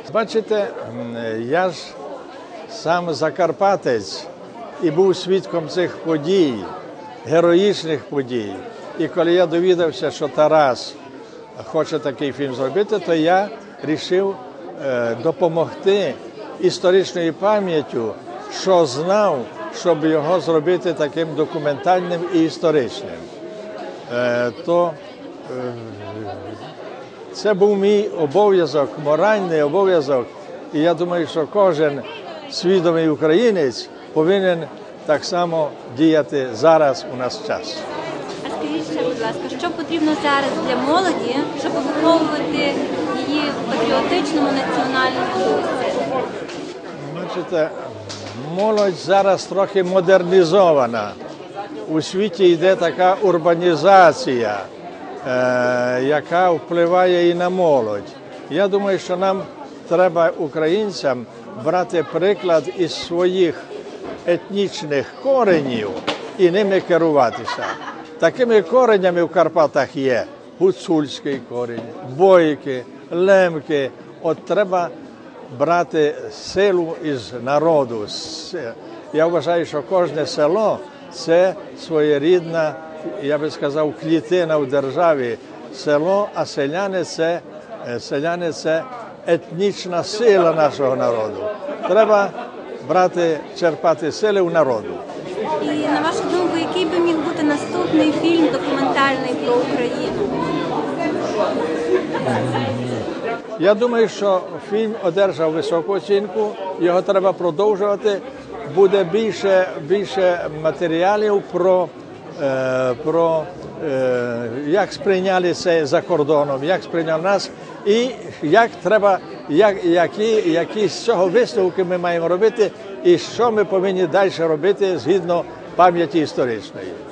Бачите, я ж сам закарпатець і був свідком цих подій, героїчних подій. І коли я довідався, що Тарас хоче такий фільм зробити, то я вирішив допомогти історичною пам'яттю, що знав, щоб його зробити таким документальним і історичним. Це був мій обов'язок, моральний обов'язок, і я думаю, що кожен свідомий українець повинен так само діяти зараз у нас час. А скажіть ще, будь ласка, що потрібно зараз для молоді, щоб виховувати її в патріотичному національному дусі? Бачите, молодь зараз трохи модернізована. У світі йде така урбанізація, яка впливає і на молодь. Я думаю, що нам треба, українцям, брати приклад із своїх етнічних коренів і ними керуватися. Такими коренями в Карпатах є гуцульський корінь, бойки, лемки. От треба брати силу із народу. Я вважаю, що кожне село – це своєрідна, я би сказав, клітина в державі. Село, а селяни – це етнічна сила нашого народу. Треба черпати сили у народу. І на вашу думку, який би міг бути наступний фільм документальний про Україну? Я думаю, що фільм одержав високу оцінку, його треба продовжувати. Буде більше матеріалів про як сприйняли це за кордоном, як сприйняв нас і які з цього висновки ми маємо робити і що ми повинні далі робити згідно пам'яті історичної.